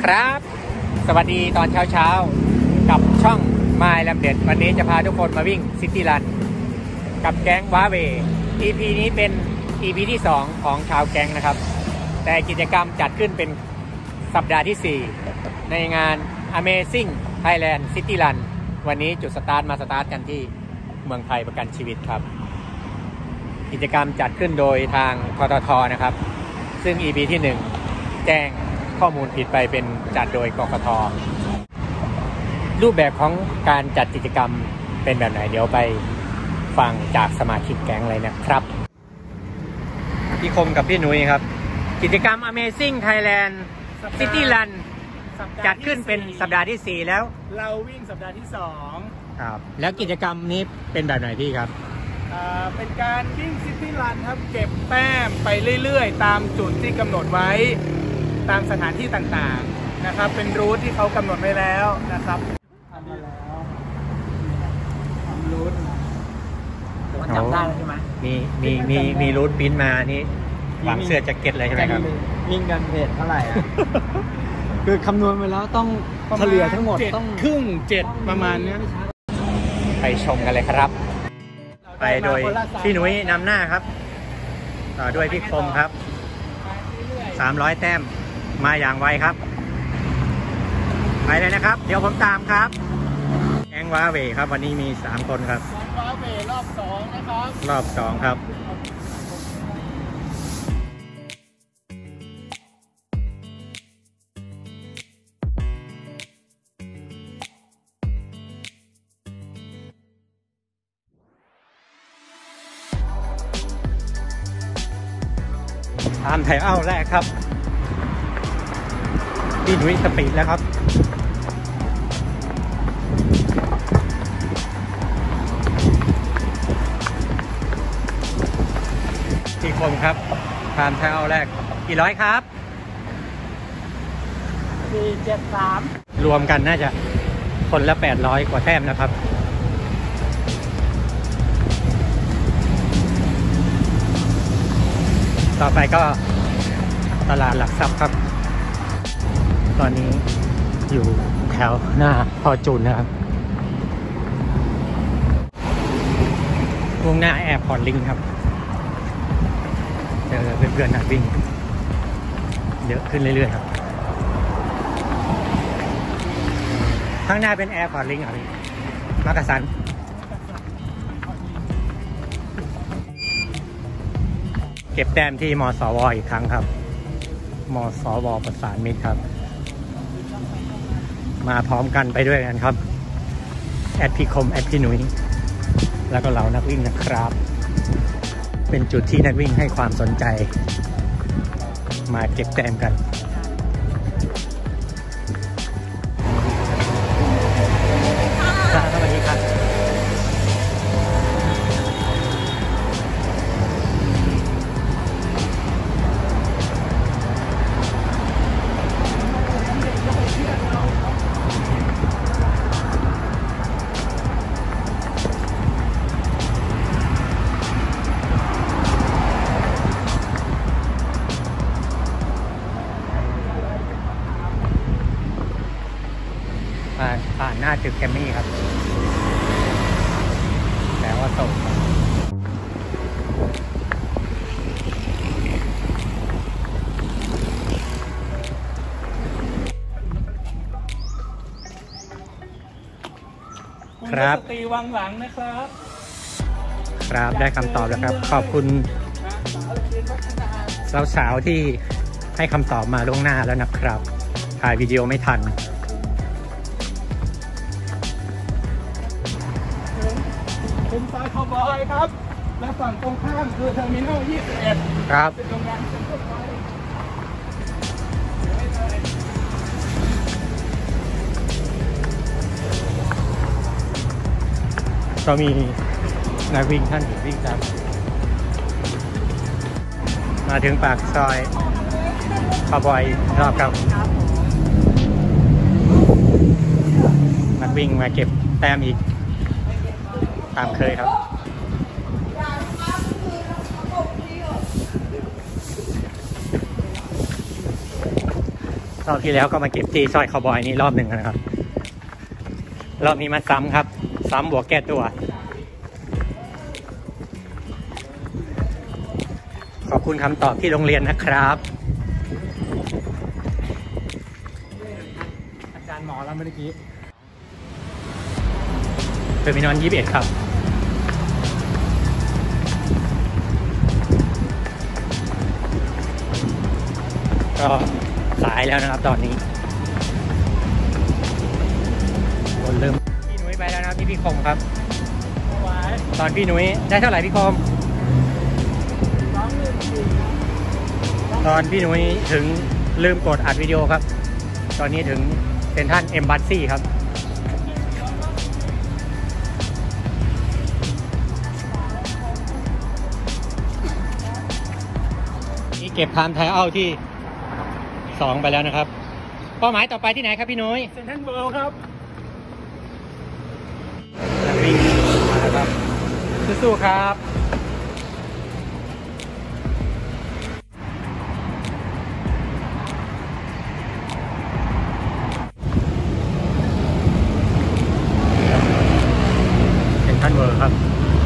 ครับสวัสดีตอนเช้ากับช่องมายลำเด็ดวันนี้จะพาทุกคนมาวิ่งซิตี้รันกับแก๊งว้าเว EP นี้เป็น EP ที่2ของชาวแก๊งนะครับแต่กิจกรรมจัดขึ้นเป็นสัปดาห์ที่4ในงาน Amazing Thailand City Run วันนี้จุดสตาร์ทกันที่เมืองไทยประกันชีวิตครับกิจกรรมจัดขึ้นโดยทางทททนะครับซึ่ง EP ที่1แจ้งข้อมูลผิดไปเป็นจัดโดยกกท.รูปแบบของการจัดกิจกรรมเป็นแบบไหนเดี๋ยวไปฟังจากสมาชิกแก๊งเลยนะครับพี่คมกับพี่หนุ่ยครับกิจกรรม Amazing Thailand City Run จัดขึ้นเป็นสัปดาห์ที่4แล้วเราวิ่งสัปดาห์ที่2 ครับแล้วกิจกรรมนี้เป็นแบบไหนพี่ครับเป็นการวิ่งซิตี้รันครับเก็บแต้มไปเรื่อยๆตามจุดที่กำหนดไว้ตามสถานที่ต่างๆนะครับเป็นรูทที่เขากำหนดไว้แล้วนะครับทำมาแล้วทำรูทจำได้ใช่ไหมมีรูทปิ้นมานี่หวังเสื้อแจ็คเก็ตเลยใช่ไหมครับวิ่งกันเพจเท่าไหร่คือคำนวณไปแล้วต้องเฉลี่ยทั้งหมดต้องครึ่ง7ประมาณนี้ไปชมกันเลยครับไปโดยพี่หนุ่ยนำหน้าครับต่อด้วยพี่คมครับ300แต้มมาอย่างไวครับไปเลยนะครับเดี๋ยวผมตามครับแก๊งว้าเวครับวันนี้มี3คนครับว้าเวรอบ2นะครับรอบ2ครับตามไทยเอาแรกครับพี่หนุ่ยสปีดแล้วครับพี่คมครับตามไทยเอาแรกกี่ร้อยครับ 473 รวมกันน่าจะคนละ800กว่าแต้มนะครับต่อไปก็ตลาดหลักทรัพย์ครับตอนนี้อยู่แถวหน้าพอจูนนะครับวงหน้าแอร์พอร์ตลิงครับเจอเพื่อนๆนักวิ่งเยอะขึ้นเรื่อยๆครับข้างหน้าเป็นแอร์พอร์ตลิงครับมักกะสันเก็บแต้มที่มสว.อีกครั้งครับมสว.ประสานมิตรครับมาพร้อมกันไปด้วยกันครับแอดพี่คมแอดพี่หนุ่ยแล้วก็เหล่านักวิ่งนะครับเป็นจุดที่นักวิ่งให้ความสนใจมาเก็บแต้มกันสวัสดีครับผ่านหน้าตึกแกมมี่ครับแล้วว่าตกครับตีวังหลังนะครับครับได้คำตอบแล้วครับขอบคุณสาวๆที่ให้คำตอบมาล่วงหน้าแล้วนะครับถ่ายวิดีโอไม่ทันเป็นซอยคาวบอยครับและฝั่งตรงข้ามคือเทอร์มินอล21 ครับเป็นโรงงานเซ็นทรัลพอยต์ก็มีนักวิ่งท่านอื่นวิ่งครับมาถึงปากซอยคาวบอยรอบครับนักวิ่งมาเก็บแต้มอีกตามเคยครับ ตรอบที่แล้วก็มาเก็บที่ซอยคาวบอยนี่รอบหนึ่งนะครับรอบนี้มาซ้ำครับซ้ำบวกแก้ตัวขอบคุณคำตอบที่โรงเรียนนะครับอาจารย์หมอแล้วเมื่อกี้เทอร์มินอล21ครับก็สายแล้วนะครับตอนนี้คนเริ่มพี่นุ้ยไปแล้วนะครับพี่คมครับตอนพี่นุ้ยได้เท่าไหร่พี่คมตอนพี่นุ้ยถึงลืมกดอัดวิดีโอครับตอนนี้ถึงเซ็นทรัลเอ็มบัสซี่ครับนี่เก็บไทม์ไทเอาที่2ไปแล้วนะครับเป้าหมายต่อไปที่ไหนครับพี่นุ้ยเซ็นทรัลเวิลด์ครับวิ่งมาแล้วครับสู้ๆครับเซ็นทรัลเวิลด์ครับ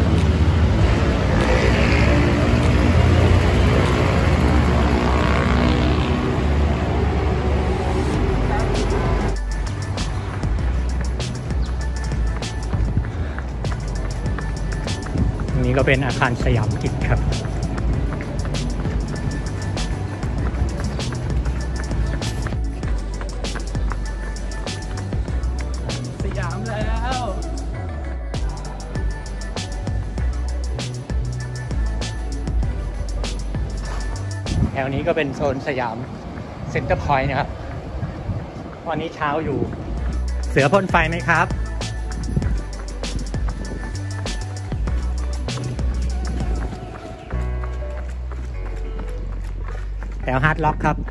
นี่ก็เป็นอาคารสยามกิจครับสยามแล้วแถวนี้ก็เป็นโซนสยามเซ็นเตอร์พอยต์นะครับวันนี้เช้าอยู่เสือพ่นไฟไหมครับแถวฮาร์ดล็อกครับ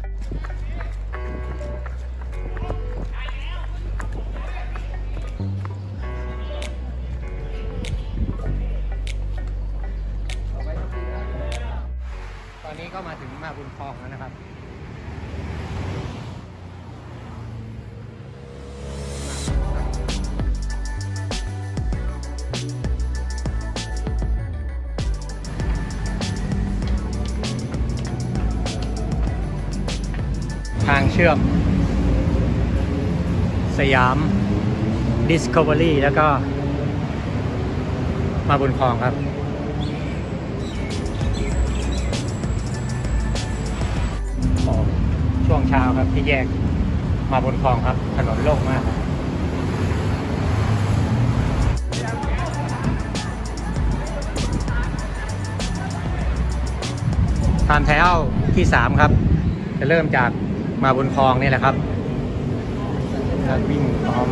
ตอนนี้ก็มาถึงมาบุญคลองแล้วนะครับทางเชื่อมสยาม Discovery แล้วก็มาบุญคลองครับช่วงเช้าครับที่แยกมาบุญคลองครับถนนโล่งมากไทม์ไทเอาที่3ครับจะเริ่มจากมาบุญคลองนี่แหละครับวิ่งพร้อม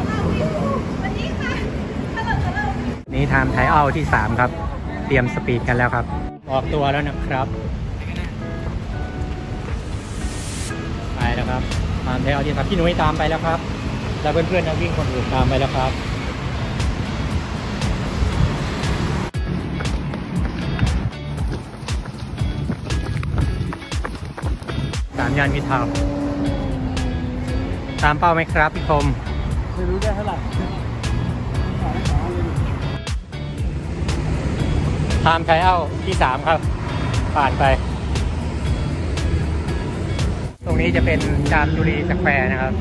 นี่ไทม์ไทเอาที่3ครับเตรียมสปีดกันแล้วครับออกตัวแล้วนะครับไปแล้วครับไทม์ไทเอาที่3พี่นุ้ยตามไปแล้วครับแล้วเพื่อนๆนักวิ่งคนอื่นตามไปแล้วครับ3 ย่านมิตรทาวน์ตามเป้าไหมครับพี่คมไม่รู้ได้เท่าไหร่ไทม์ไทเอาที่3ครับผ่านไปตรงนี้จะเป็นจามจุรีสแควร์นะครับ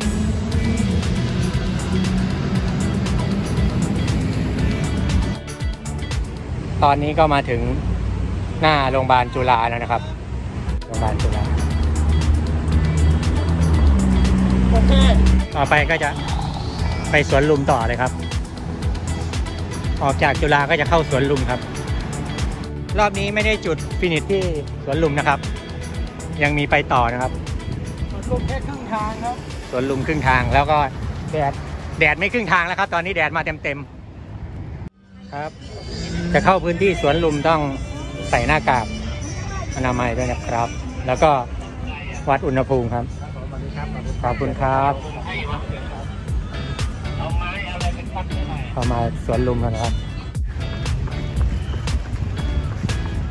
ตอนนี้ก็มาถึงหน้าโรงพยาบาลจุฬาแล้วนะครับโรงพยาบาลจุฬาโอเคต่อไปก็จะไปสวนลุมต่อเลยครับออกจากจุฬาก็จะเข้าสวนลุมครับรอบนี้ไม่ได้จุดฟินิชที่สวนลุมนะครับยังมีไปต่อนะครับสวนลุมแค่ครึ่งทางครับสวนลุมครึ่งทางแล้วก็แดดไม่ครึ่งทางแล้วครับตอนนี้แดดมาเต็มครับจะเข้าพื้นที่สวนลุมต้องใส่หน้ากากอนามัยด้วยนะครับแล้วก็วัดอุณหภูมิครับขอบคุณครับเข้ามาสวนลุมกันนะครับ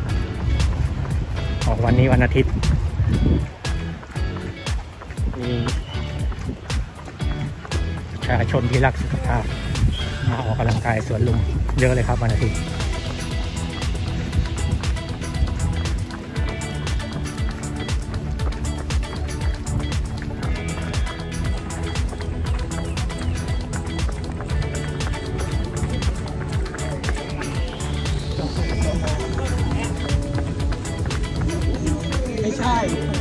ออกวันนี้วันอาทิตย์มีชาชนที่รักสุขภาพมาออกกำลังกายสวนลุมเยอะเลยครับวันอาทิตย์ไม่ใช่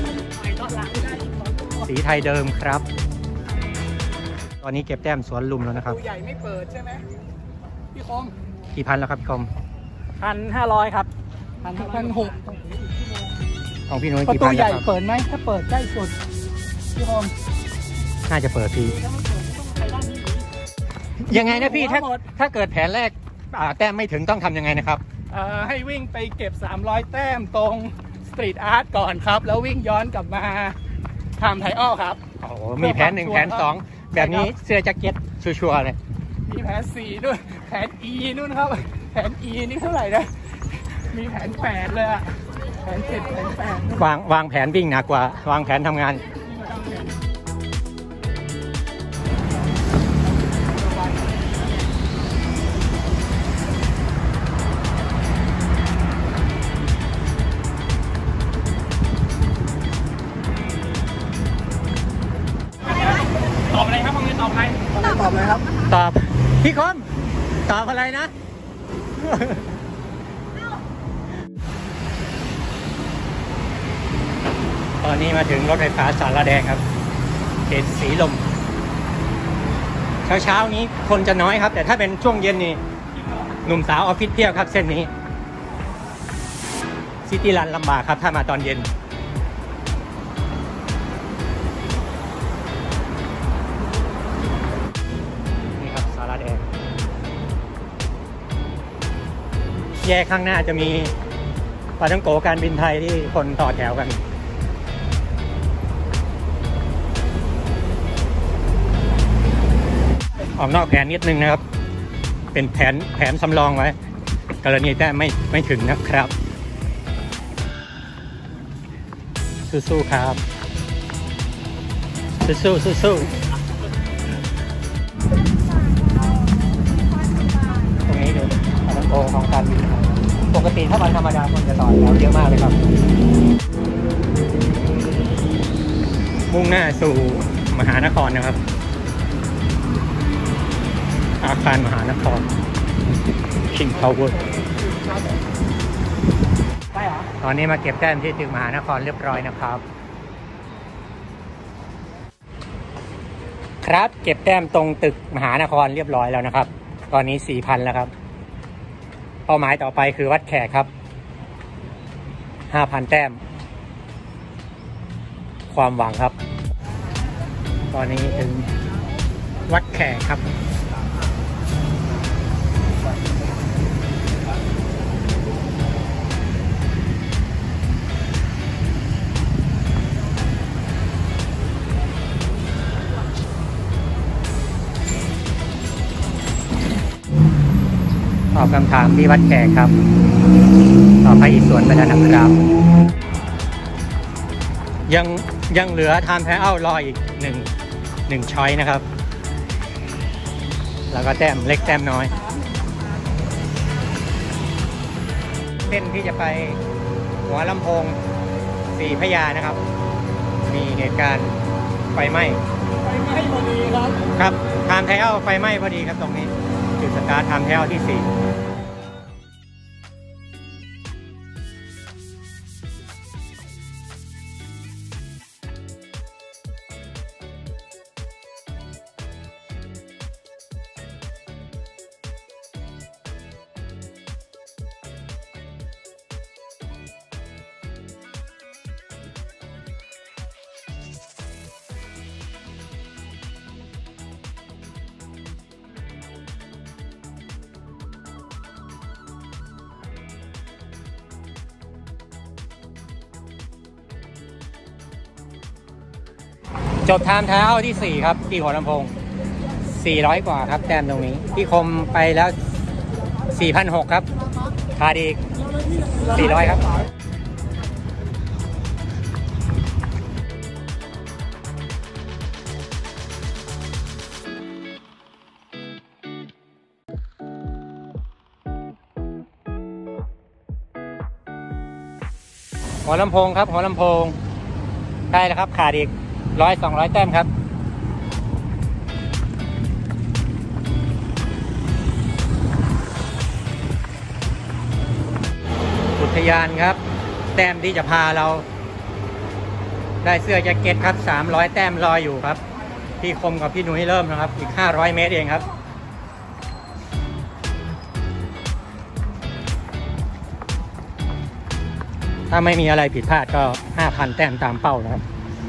สีไทยเดิมครับตอนนี้เก็บแต้มสวนลุมแล้วนะครับตู้ใหญ่ไม่เปิดใช่ไหมพี่คมกี่พันแล้วครับพี่คม 1,500 ครับ1,600 ของพี่นุ้ยประกี่ตูพันใหแล้วญ่ครับเปิดไหมถ้าเปิดใกล้สุดพี่คมน่าจะเปิดพี่ยังไงนะพี่ถ้าเกิดแผนแรกแต้มไม่ถึงต้องทำยังไงนะครับให้วิ่งไปเก็บ300 แต้มตรงสตรีทอาร์ตก่อนครับ แล้ววิ่งย้อนกลับมาทำไทออลครับโอ้โหมีแผน1แผน2แบบนี้เสื้อแจ็คเก็ตชัวร์ๆเลยมีแผน4ด้วยแผน E นู่นครับแผน E นี่เท่าไหร่นะมีแผน8เลยอะแผน7แผน8 วางแผนวิ่งหนักกว่าวางแผนทำงานตอบอะไรครับตอบอะไรตอบอะไรครับตอบพี่คมตอบอะไรนะ ตอนนี้มาถึงรถไฟฟ้าสารแดงครับเขตสีลมเช้านี้คนจะน้อยครับแต่ถ้าเป็นช่วงเย็นนี่หนุ่มสาวออฟฟิศเที่ยวครับเส้นนี้ซิตี้รันลำบากครับถ้ามาตอนเย็นนี่ครับสารแดงแยกข้างหน้าจะมีปาท่องโกการบินไทยที่คนต่อแถวกันออกนอกแผนนิดนึงนะครับเป็นแผนสำรองไว้กรณีแต่ไม่ถึงนะครับสู้ๆครับสู้ตรงนี้ดูปาท่องโกของการบินไทยปกติถ้าวันธรรมดาคนจะต่อแถวเยอะมากเลยครับมุ่งหน้าสู่มหานครนะครับอาคารมหานคร King Power ตอนนี้มาเก็บแต้มที่ตึกมหานครเรียบร้อยนะครับครับเก็บแต้มตรงตึกมหานครเรียบร้อยแล้วนะครับตอนนี้ 4,000 แล้วครับเป้าหมายต่อไปคือวัดแขกครับ 5,000 แต้มความหวังครับตอนนี้ถึงวัดแขกครับตอบคำถามที่วัดแขกครับตอบไปอีกส่วนไปแล้วนะครับยังเหลือไทม์ไทอัลรออีกหนึ่งช้อยนะครับแล้วก็แต้มเล็กแต้มน้อยเส้นที่จะไปหัวลำโพงสีพระยานะครับมีเหตุการณ์ไฟไหม้พอดีครับไทม์ไทอัลไฟไหม้พอดีครับตรงนี้จุดสตาร์ทไทม์ไทอัลที่ 4จบไทม์ไทอัลที่ 4ครับที่หัวลำโพง400 กว่าครับแต้มตรงนี้ที่คมไปแล้ว 4,600 ครับขาดอีก400 ครับหัวลำโพงครับหัวลำโพงได้แล้วครับขาดอีก100-200 แต้มครับอุทยานครับแต้มที่จะพาเราได้เสื้อแจ็คเก็ตครับ300 แต้มรออยู่ครับพี่คมกับพี่หนุ่ยเริ่มนะครับอีก500 เมตรเองครับถ้าไม่มีอะไรผิดพลาดก็ 5,000 แต้มตามเป้านะครับ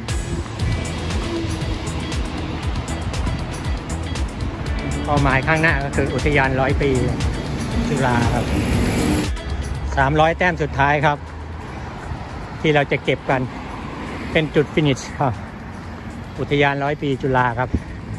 เป้าหมายข้างหน้าก็คืออุทยาน100 ปีจุฬาครับ300 แต้มสุดท้ายครับที่เราจะเก็บกันเป็นจุดฟินิชครับอุทยาน100 ปีจุฬาครับ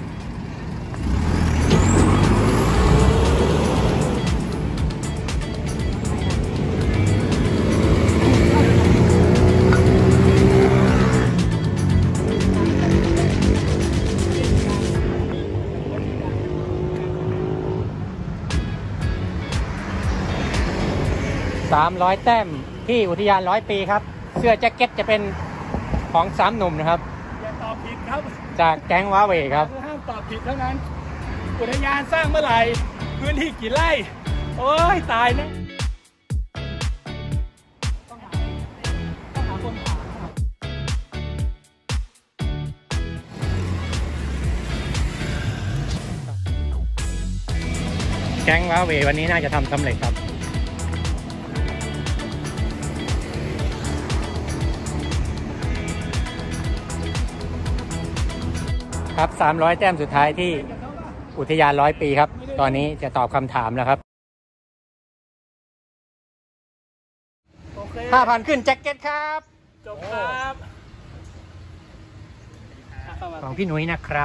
300 แต้มที่อุทยาน100 ปีครับเสื้อแจ็คเก็ตจะเป็นของ3 หนุ่มนะครับอย่าตอบผิดครับจากแก๊งว้าเวครับห้ามตอบผิดเท่านั้นอุทยานสร้างเมื่อไหร่พื้นที่กี่ไร่โอ้ยตายนะต้องหาคนถามครับแก๊งว้าเววันนี้น่าจะทำสำเร็จครับครับ300 แต้มสุดท้ายที่อุทยาน100 ปีครับตอนนี้จะตอบคำถามแล้วครับ 5,000 ขึ้นแจ็คเก็ตครับจบครับของพี่หนุ่ยนะครับ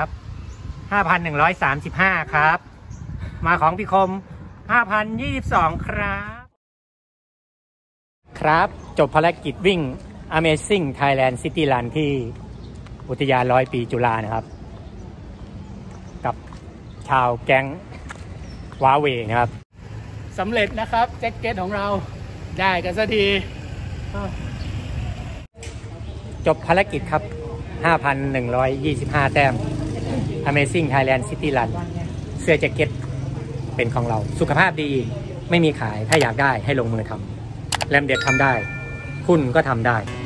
5,135 ครับมาของพี่คม 5,022 ครับครับจบภารกิจวิ่ง Amazing Thailand City Run ที่อุทยาน100 ปีจุฬานะครับกับชาวแก๊งว้าเวนะครับสำเร็จนะครับแจ็คเก็ตของเราได้กันสักทีจบภารกิจครับ 5,125 แต้ม Amazing Thailand City Run เสื้อแจ็คเก็ตเป็นของเราสุขภาพดีไม่มีขายถ้าอยากได้ให้ลงมือทำแรมเด็ดทำได้คุณก็ทำได้